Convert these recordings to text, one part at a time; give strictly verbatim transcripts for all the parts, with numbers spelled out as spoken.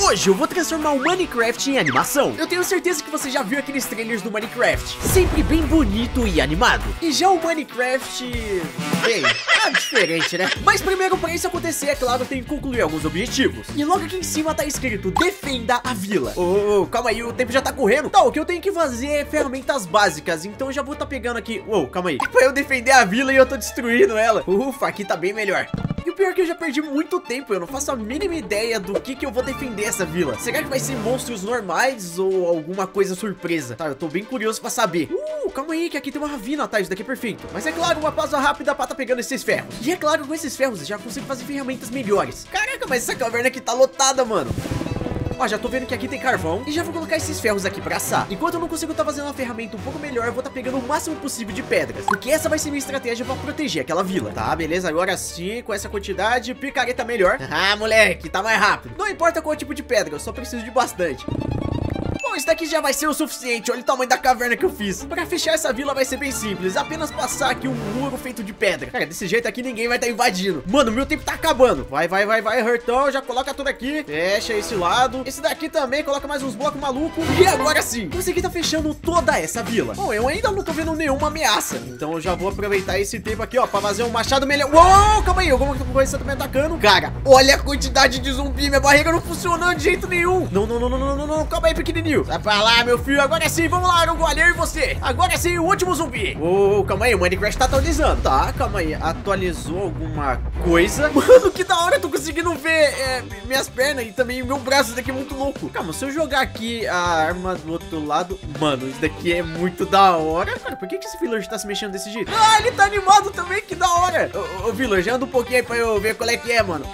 Hoje eu vou transformar o Minecraft em animação. Eu tenho certeza que você já viu aqueles trailers do Minecraft, sempre bem bonito e animado. E já o Minecraft... bem, é diferente, né? Mas primeiro, para isso acontecer, é claro, tem que concluir alguns objetivos. E logo aqui em cima tá escrito: defenda a vila. Ô, oh, calma aí, o tempo já tá correndo. Tá, o que eu tenho que fazer é ferramentas básicas. Então eu já vou tá pegando aqui... Uou, calma aí. Pra eu defender a vila e eu tô destruindo ela. Ufa, aqui tá bem melhor. E o pior é que eu já perdi muito tempo, eu não faço a mínima ideia do que que eu vou defender essa vila. Será que vai ser monstros normais ou alguma coisa surpresa? Tá, eu tô bem curioso pra saber. Uh, calma aí, que aqui tem uma ravina, tá? Isso daqui é perfeito. Mas é claro, uma pausa rápida pra tá pegando esses ferros. E é claro, com esses ferros eu já consigo fazer ferramentas melhores. Caraca, mas essa caverna aqui tá lotada, mano. Ó, já tô vendo que aqui tem carvão e já vou colocar esses ferros aqui pra assar. Enquanto eu não consigo tá fazendo uma ferramenta um pouco melhor, eu vou tá pegando o máximo possível de pedras, porque essa vai ser minha estratégia pra proteger aquela vila. Tá, beleza, agora sim, com essa quantidade, picareta melhor. Ah, moleque, tá mais rápido. Não importa qual tipo de pedra, eu só preciso de bastante. Bom, isso daqui já vai ser o suficiente. Olha o tamanho da caverna que eu fiz. Pra fechar essa vila vai ser bem simples, apenas passar aqui um muro feito de pedra. Cara, desse jeito aqui ninguém vai estar tá invadindo. Mano, meu tempo tá acabando. Vai, vai, vai, vai, Hurtão, já coloca tudo aqui. Fecha esse lado. Esse daqui também, coloca mais uns blocos malucos. E agora sim, consegui tá fechando toda essa vila. Bom, eu ainda não tô vendo nenhuma ameaça, então eu já vou aproveitar esse tempo aqui, ó, pra fazer um machado melhor. Uou, calma aí, alguma coisa tá me atacando. Cara, olha a quantidade de zumbi. Minha barriga não funcionando de jeito nenhum. Não, não, não, não, não, não, não. Calma aí, pequenininho. Sai pra lá, meu filho. Agora sim, vamos lá, Arangualha, e você. Agora sim, o último zumbi. Ô, oh, calma aí, o Minecraft tá atualizando. Tá, calma aí, atualizou alguma coisa. Mano, que da hora, eu tô conseguindo ver é, minhas pernas e também meu braço. Isso daqui é muito louco. Calma, se eu jogar aqui a arma do outro lado, mano, isso daqui é muito da hora. Cara, por que que esse villager tá se mexendo desse jeito? Ah, ele tá animado também, que da hora. Ô, ô villager, anda um pouquinho aí pra eu ver qual é que é, mano.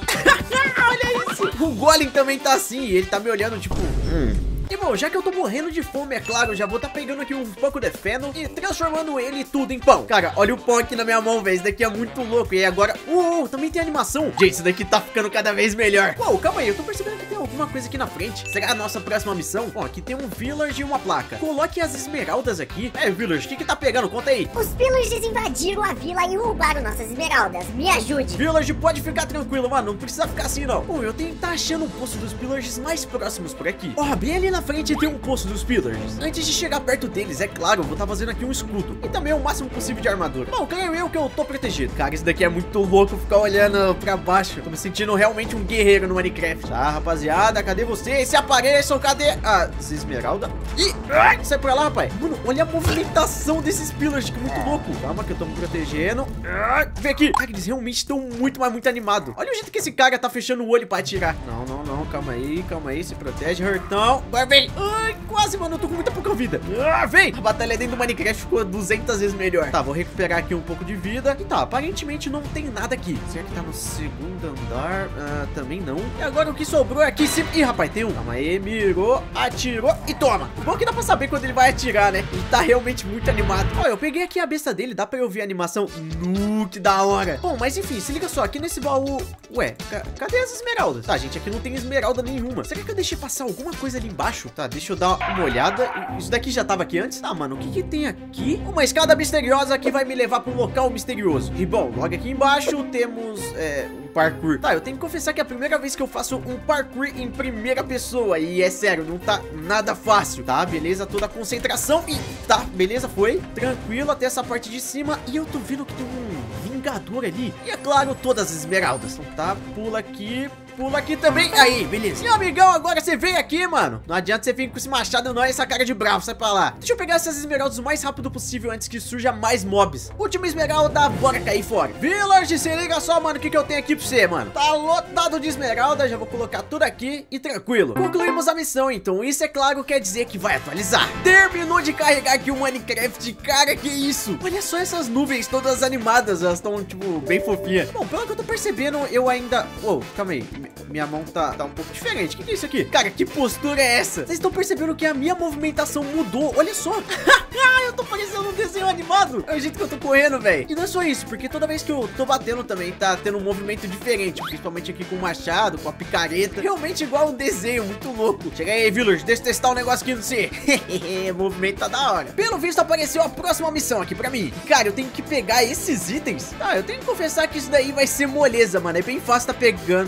Olha isso. O Golem também tá assim, ele tá me olhando tipo... Hum... E bom, já que eu tô morrendo de fome, é claro, já vou tá pegando aqui um pouco de feno e transformando ele tudo em pão. Cara, olha o pão aqui na minha mão, velho. Isso daqui é muito louco. E agora... Uh, também tem animação. Gente, isso daqui tá ficando cada vez melhor. Uou, calma aí, eu tô percebendo que tem alguma coisa aqui na frente. Será a nossa próxima missão? Bom, aqui tem um village e uma placa. Coloque as esmeraldas aqui. É, village, o que que tá pegando? Conta aí. Os pillagers invadiram a vila e roubaram nossas esmeraldas. Me ajude. Village, pode ficar tranquilo, mano. Não precisa ficar assim, não. Bom, eu tenho que tá achando um poço dos pillagers mais próximos por aqui. Ó, bem ali na frente tem um poço dos pillagers. Antes de chegar perto deles, é claro, eu vou estar tá fazendo aqui um escudo e também o máximo possível de armadura. Bom, creio eu que eu tô protegido. Cara, isso daqui é muito louco ficar olhando pra baixo. Tô me sentindo realmente um guerreiro no Minecraft. Tá, rapaziada, cadê vocês? Se apareçam, cadê a esmeralda? Ih, ai, sai pra lá, rapaz. Mano, olha a movimentação desses pillagers, que muito louco. Calma que eu tô me protegendo. Ai, vem aqui. Cara, eles realmente estão muito, mas muito animados. Olha o jeito que esse cara tá fechando o olho pra atirar. Não, não, não, calma aí, calma aí, se protege, Hurtão. Agora vem. Ai, quase, mano, eu tô com muita pouca vida. Ah, vem! A batalha dentro do Minecraft ficou duzentas vezes melhor. Tá, vou recuperar aqui um pouco de vida. E tá, aparentemente não tem nada aqui. Será que tá no segundo andar? Ah, também não. E agora o que sobrou é aqui em cima. Ih, rapaz, tem um. Calma aí, mirou, atirou e toma. Bom que dá pra saber quando ele vai atirar, né? Ele tá realmente muito animado. Ó, eu peguei aqui a besta dele, dá pra eu ver a animação. Nu, que da hora. Bom, mas enfim, se liga só, aqui nesse baú... Ué, ca cadê as esmeraldas? Tá, gente, aqui não tem esmeralda nenhuma. Será que eu deixei passar alguma coisa ali embaixo? Tá, deixa eu dar uma olhada. Isso daqui já tava aqui antes? Tá, mano, o que que tem aqui? Uma escada misteriosa que vai me levar para um local misterioso. E bom, logo aqui embaixo temos é, um parkour. Tá, eu tenho que confessar que é a primeira vez que eu faço um parkour em primeira pessoa. E é sério, não tá nada fácil. Tá, beleza, toda a concentração. E tá, beleza, foi tranquilo até essa parte de cima. E eu tô vendo que tem um vingador ali. E é claro, todas as esmeraldas. Então tá, pula aqui. Pula aqui também. Aí, beleza. Meu amigão, agora você vem aqui, mano. Não adianta você vir com esse machado, não é essa cara de bravo. Sai pra lá. Deixa eu pegar essas esmeraldas o mais rápido possível antes que surja mais mobs. Última esmeralda, bora cair fora. Village, se liga só, mano, o que que eu tenho aqui pra você, mano. Tá lotado de esmeralda. Já vou colocar tudo aqui e tranquilo. Concluímos a missão, então. Isso, é claro, quer dizer que vai atualizar. Terminou de carregar aqui o Minecraft. Cara, que isso. Olha só essas nuvens todas animadas. Elas estão, tipo, bem fofinhas. Bom, pelo que eu tô percebendo, eu ainda... Uou, calma aí. Minha mão tá, tá um pouco diferente. O que que é isso aqui? Cara, que postura é essa? Vocês estão percebendo que a minha movimentação mudou? Olha só. Eu tô parecendo um desenho animado. É o jeito que eu tô correndo, velho. E não é só isso, porque toda vez que eu tô batendo também tá tendo um movimento diferente. Principalmente aqui com o machado, com a picareta. Realmente igual um desenho, muito louco. Chega aí, Village, deixa eu testar um negócio aqui no você. O movimento tá da hora. Pelo visto apareceu a próxima missão aqui pra mim. E, cara, eu tenho que pegar esses itens. Tá, eu tenho que confessar que isso daí vai ser moleza, mano. É bem fácil tá pegando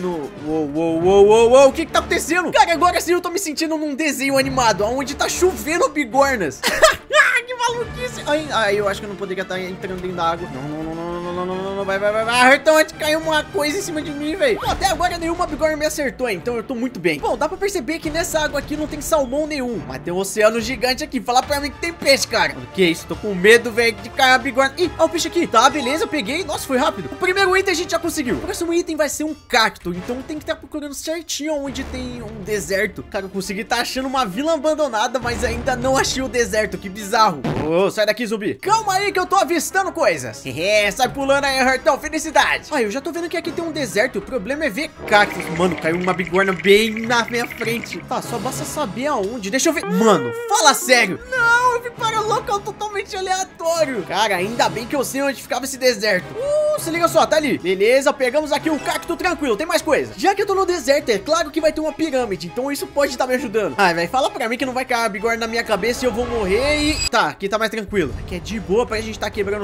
Uou, uou, uou, uou, uou, o que que tá acontecendo? Cara, agora sim eu tô me sentindo num desenho animado, onde tá chovendo bigornas. Que maluquice. Ai, ai, eu acho que eu não poderia estar entrando dentro da água. Não, não, não, não, não, não, não, não, não, vai, vai, vai, vai. Então, antes caiu uma coisa em cima de mim, velho. Até agora nenhuma bigorna me acertou, então eu tô muito bem. Bom, dá pra perceber que nessa água aqui não tem salmão nenhum, mas tem um oceano gigante aqui. Fala pra mim que tem peixe, cara. O que é isso? Tô com medo, velho, de cair a bigorna. Ih, olha o peixe aqui. Tá, beleza, eu peguei. Nossa, foi rápido. O primeiro item a gente já conseguiu. O próximo item vai ser um cacto, então tem que estar procurando certinho onde tem um deserto. Cara, eu consegui estar achando uma vila abandonada, mas ainda não achei o deserto. Que bizarro. Ô, sai daqui, zumbi. Calma aí que eu tô avistando coisas. É, sai pulando aí, Hartão. Felicidade. Ah, eu já tô vendo que aqui tem um deserto. O problema é ver cactos. Mano, caiu uma bigorna bem na minha frente. Tá, só basta saber aonde. Deixa eu ver. Mano, fala sério. Não, eu vim para um local totalmente aleatório. Cara, ainda bem que eu sei onde ficava esse deserto. Uh, se liga só, tá ali. Beleza, pegamos aqui um cacto tranquilo. Tem mais coisa. Já que eu tô no deserto, é claro que vai ter uma pirâmide. Então isso pode estar me ajudando. Ah, velho, fala pra mim que não vai cair a bigorna na minha cabeça e eu vou morrer e... Tá, aqui tá mais tranquilo. Aqui é de boa pra gente tá quebrando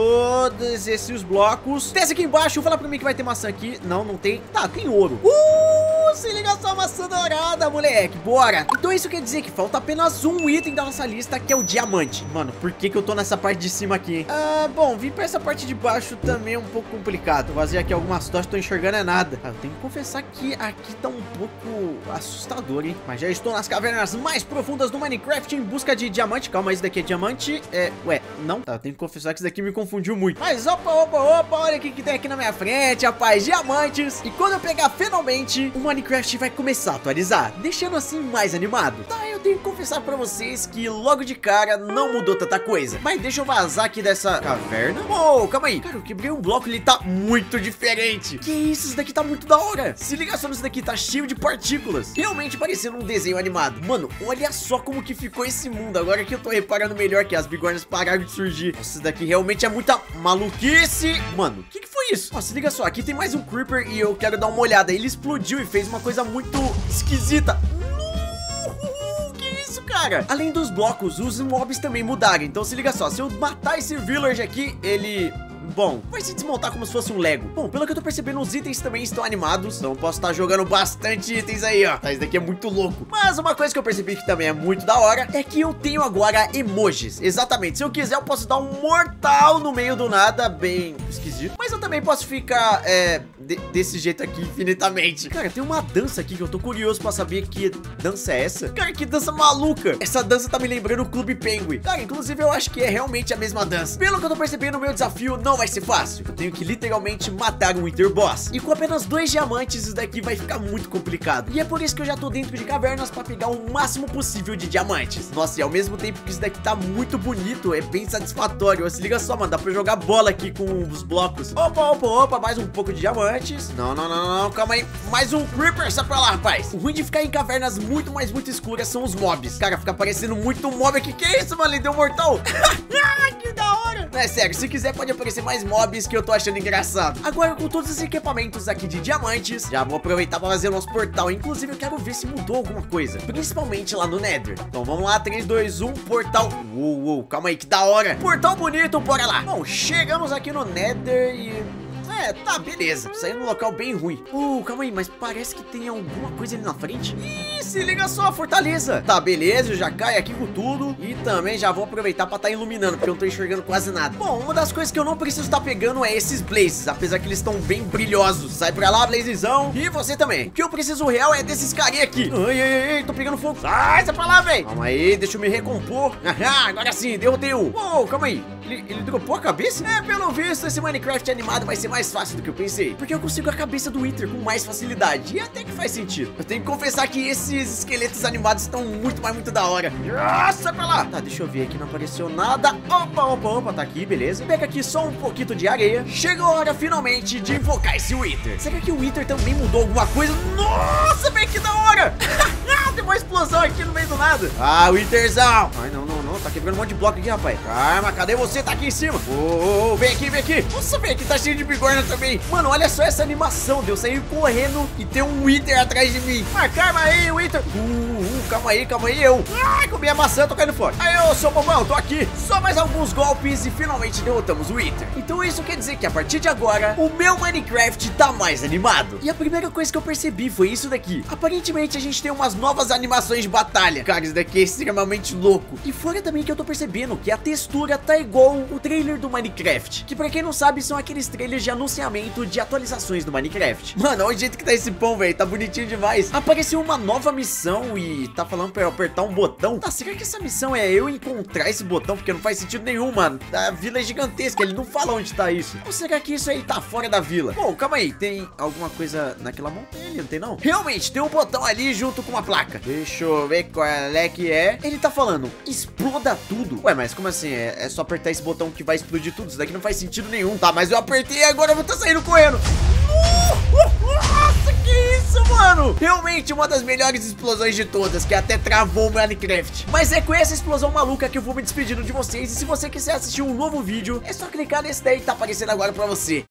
todos esses blocos. Desce aqui embaixo, fala pra mim que vai ter maçã aqui. Não, não tem. Tá, tem ouro. Uh, se liga só, maçã dourada, moleque. Bora. Então isso quer dizer que falta apenas um item da nossa lista, que é o diamante. Mano, por que que eu tô nessa parte de cima aqui, hein? Ah, bom, vir pra essa parte de baixo também é um pouco complicado. Vou fazer aqui algumas tochas, tô enxergando é nada. Ah, eu tenho que confessar que aqui tá um pouco assustador, hein? Mas já estou nas cavernas mais profundas do Minecraft em busca de diamante. Calma, isso daqui é diamante. É, ué, não? Tá, eu tenho que confessar que isso daqui me confundiu muito. Mas opa, opa, opa, olha o que que tem aqui na minha frente, rapaz, diamantes. E quando eu pegar finalmente, o Minecraft vai começar a atualizar, deixando assim mais animado. Tá, eu tenho que confessar pra vocês que logo de cara não mudou tanta coisa. Mas deixa eu vazar aqui dessa caverna. Oh, calma aí. Cara, eu quebrei um bloco, ele tá muito diferente. Que isso, isso daqui tá muito da hora. Se liga só nisso daqui, tá cheio de partículas. Realmente parecendo um desenho animado. Mano, olha só como que ficou esse mundo. Agora que eu tô reparando melhor que as bigornas pararam de surgir. Nossa, isso daqui realmente é muita maluquice. Mano, o que que foi isso? Ó, se liga só, aqui tem mais um creeper e eu quero dar uma olhada. Ele explodiu e fez uma coisa muito esquisita. Cara, além dos blocos, os mobs também mudaram. Então se liga só, se eu matar esse village aqui, ele... Bom, vai se desmontar como se fosse um Lego. Bom, pelo que eu tô percebendo, os itens também estão animados. Então posso estar jogando bastante itens aí, ó. Tá, isso daqui é muito louco. Mas uma coisa que eu percebi que também é muito da hora é que eu tenho agora emojis. Exatamente, se eu quiser eu posso dar um mortal no meio do nada, bem esquisito. Mas eu também posso ficar, é... De, desse jeito aqui infinitamente. Cara, tem uma dança aqui que eu tô curioso pra saber que dança é essa. Cara, que dança maluca. Essa dança tá me lembrando o Clube Penguin. Cara, inclusive eu acho que é realmente a mesma dança. Pelo que eu tô percebendo, o meu desafio não vai ser fácil. Eu tenho que literalmente matar um Wither Boss. E com apenas dois diamantes, isso daqui vai ficar muito complicado. E é por isso que eu já tô dentro de cavernas pra pegar o máximo possível de diamantes. Nossa, e ao mesmo tempo que isso daqui tá muito bonito, é bem satisfatório. Se liga só, mano, dá pra jogar bola aqui com os blocos. Opa, opa, opa, mais um pouco de diamante. Não, não, não, não, calma aí. Mais um creeper, sai pra lá, rapaz. O ruim de ficar em cavernas muito, mas muito escuras são os mobs. Cara, fica parecendo muito um mob aqui. Que é isso, mano? Ele deu um mortal. Que da hora. É sério, se quiser pode aparecer mais mobs que eu tô achando engraçado. Agora, com todos os equipamentos aqui de diamantes, já vou aproveitar pra fazer o nosso portal. Inclusive, eu quero ver se mudou alguma coisa, principalmente lá no Nether. Então vamos lá, três, dois, um, portal. Uou, uou, calma aí, que da hora. Portal bonito, bora lá. Bom, chegamos aqui no Nether e... É, tá, beleza. Saiu num local bem ruim. Uh, calma aí, mas parece que tem alguma coisa ali na frente. Ih, se liga só, a fortaleza. Tá, beleza, eu já caio aqui com tudo. E também já vou aproveitar pra tá iluminando, porque eu não tô enxergando quase nada. Bom, uma das coisas que eu não preciso estar tá pegando é esses blazes, apesar que eles estão bem brilhosos. Sai pra lá, blazezão. E você também. O que eu preciso real é desses carinha aqui. Ai, ai, ai, tô pegando fogo. Sai, sai pra lá, velho. Calma aí, deixa eu me recompor. Ah, agora sim, derrotei um. Uou, calma aí. Ele, ele dropou a cabeça? É, pelo visto, esse Minecraft animado vai ser mais fácil do que eu pensei, porque eu consigo a cabeça do Wither com mais facilidade. E até que faz sentido. Eu tenho que confessar que esses esqueletos animados estão muito, mais muito da hora. Nossa, pra lá. Tá, deixa eu ver aqui, não apareceu nada. Opa, opa, opa, tá aqui, beleza. Pega aqui só um pouquinho de areia. Chegou a hora, finalmente, de invocar esse Wither. Será que o Wither também mudou alguma coisa? Nossa, velho, que da hora. Tem uma explosão aqui no meio do nada. Ah, Witherzão. Ai, não, não, não, tá quebrando um monte de bloco aqui, rapaz. Calma, cadê você? Tá aqui em cima. Ô, oh, oh, vem aqui, vem aqui. Nossa, vem aqui, tá cheio de bigorna também. Mano, olha só essa animação de eu sair correndo e ter um Wither atrás de mim. Ah, calma aí, Wither. Uh, uh, calma aí, calma aí, eu. Ah, comi a maçã, tô caindo fora. Aí, ô, seu bobão, tô aqui. Só mais alguns golpes e finalmente derrotamos o Wither. Então isso quer dizer que a partir de agora, o meu Minecraft tá mais animado. E a primeira coisa que eu percebi foi isso daqui. Aparentemente a gente tem umas novas animações de batalha. Cara, isso daqui é extremamente louco. E fora também que eu tô percebendo que a textura tá igual o trailer do Minecraft, que pra quem não sabe são aqueles trailers de anunciamento de atualizações do Minecraft. Mano, olha o jeito que tá esse pão, velho. Tá bonitinho demais. Apareceu uma nova missão e tá falando pra eu apertar um botão. Tá, será que essa missão é eu encontrar esse botão? Porque não faz sentido nenhum, mano. A vila é gigantesca, ele não fala onde tá isso. Ou será que isso aí tá fora da vila? Bom, calma aí, tem alguma coisa naquela montanha ali, não tem não? Realmente, tem um botão ali junto com uma placa. Deixa eu ver qual é que é. Ele tá falando, exploda tudo. Ué, mas como assim? É, é só apertar esse botão que vai explodir tudo? Isso daqui não faz sentido nenhum. Tá, mas eu apertei e agora eu vou estar saindo correndo. Nossa, que isso, mano? Realmente uma das melhores explosões de todas, que até travou o Minecraft. Mas é com essa explosão maluca que eu vou me despedindo de vocês. E se você quiser assistir um novo vídeo, é só clicar nesse daí que tá aparecendo agora pra você.